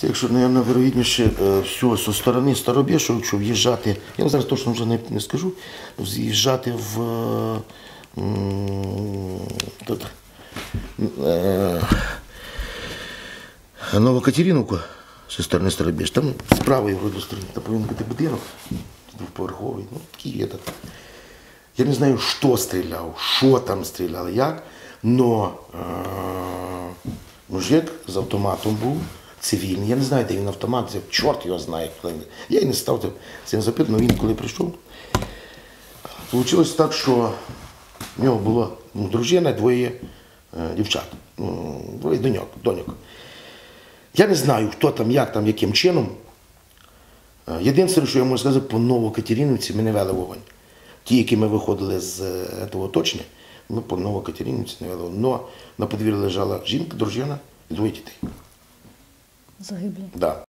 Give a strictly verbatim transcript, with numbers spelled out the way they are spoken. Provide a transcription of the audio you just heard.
Це, якщо, мабуть, вирогідніше, все, зі сторони Старобєшова, якщо в'їжджати, я зараз точно вже не, не скажу, в'їжджати в м, тут, е, Новокатериновку, зі сторони Старобєш, там з правої вроді сторони, там повинен бути будинок, двоповерховий, ну, такий є. Я не знаю, що стріляв, що там стріляли, як, але е, мужик з автоматом був, цивільний. Я не знаю, де він автомат взяв, чорт його знає. Я і не став цим запитати, але він коли прийшов. Вийшло так, що в нього була ну, дружина, двоє е, дівчат, ну, двоє доньок, доньок. Я не знаю, хто там, як там, яким чином. Єдине, що я можу сказати, по Новокатеринівці ми не вели вогонь. Ті, які ми виходили з цього оточення, ми по Новокатеринівці не вели вогонь. Але на подвір'ї лежала жінка, дружина і двоє дітей. Загиблі? Да.